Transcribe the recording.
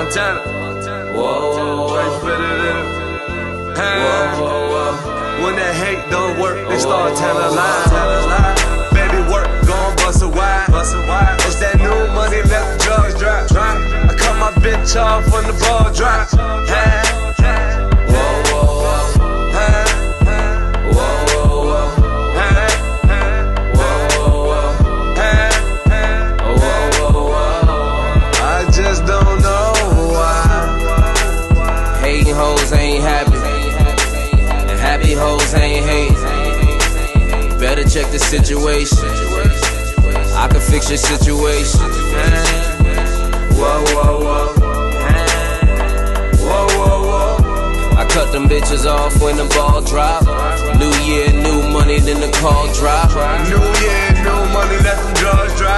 Montana. Whoa, When that hate don't work, they start telling lies. Baby work, gon' bust a wide. It's that new money, let the drugs drop. I cut my bitch off when the ball drop. I just don't know why. hating hoes ain't happy, and happy hoes ain't hating. Better check the situation. I can fix your situation. Whoa, whoa, whoa. Whoa, whoa, whoa. I cut them bitches off when the ball drop. New year, new money, then the call drop. New year, new money, let them drugs drop.